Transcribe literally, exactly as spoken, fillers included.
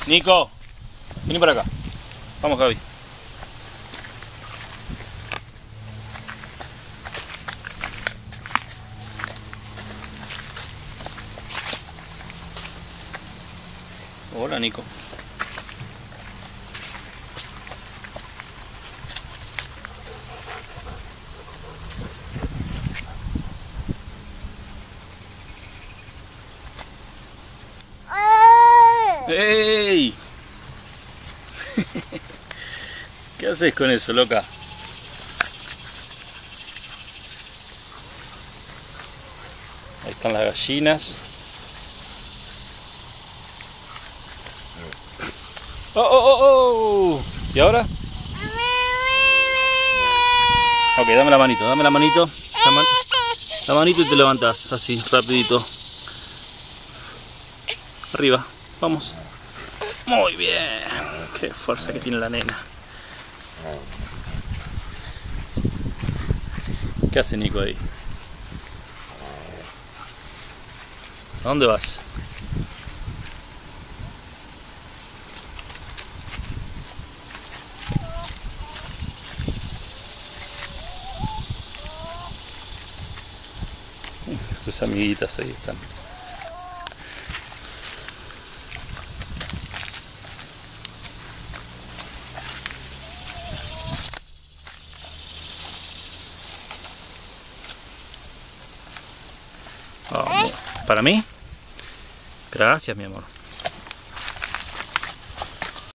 Nico, vení para acá. Vamos, Javi. Hola, Nico. ¡Ey! ¿Qué haces con eso, loca? Ahí están las gallinas. ¡Oh, oh, oh, oh! ¿Y ahora? Ok, dame la manito, dame la manito. La, man la manito y te levantas así, rapidito. Arriba, vamos. Muy bien. Qué fuerza que tiene la nena. ¿Qué hace Nico ahí? ¿A dónde vas? Sus amiguitas ahí están. Oh, ¿para mí? Gracias, mi amor.